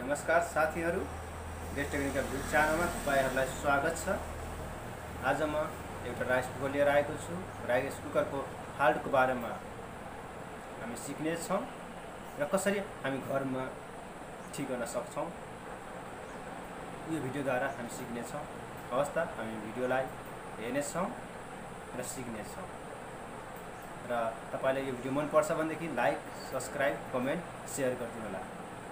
नमस्कार साथीहरु, best technical video च्यानलमा तपाईहरुलाई स्वागत छ। आज म एउटा राइस कुकर लिएर आएको छु। राइस कुकरको फाल्टको बारेमा हामी सिक्ने छौं र कसरी हामी घरमा ठीक गर्न सक्छौं। यो भिडियोद्वारा हामी सिक्ने छौं। अवस्था हामी भिडियोलाई हेर्ने छौं र सिक्ने छौं। र तपाईलाई यो भिडियो मन पर्छ भनेदेखि लाइक, सब्स्क्राइब, कमेन्ट, शेयर गरिदिनु होला।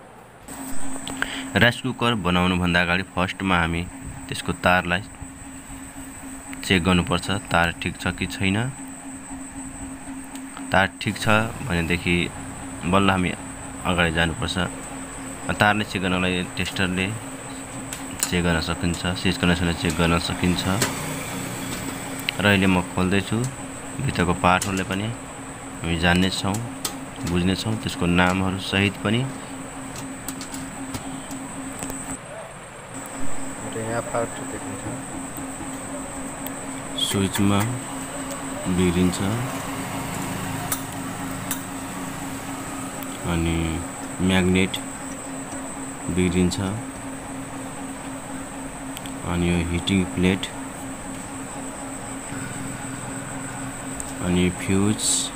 राइस कुकर बनाउनु भन्दा अगाडि फर्स्टमा हामी त्यसको तारलाई चेक गर्नुपर्छ। तार ठीक छ कि छैन। तार ठीक छ भनेदेखि बल्ल हामी अगाडि जानुपर्छ। तारले चेक गर्नलाई टेस्टरले चेक गर्न सकिन्छ, सिज कनेक्सनले चेक गर्न सकिन्छ। र अहिले म खोल्दै छु। भित्रको पार्टहरुले पनि हामी जान्ने छौं, बुझ्ने छौं, त्यसको नामहरु सहित पनि। यहाँ पार्ट देखिन्छ। स्विचमा बिग्रिन्छ अनि म्याग्नेट बिग्रिन्छ अनि यो हिटिङ प्लेट अनि फ्यूज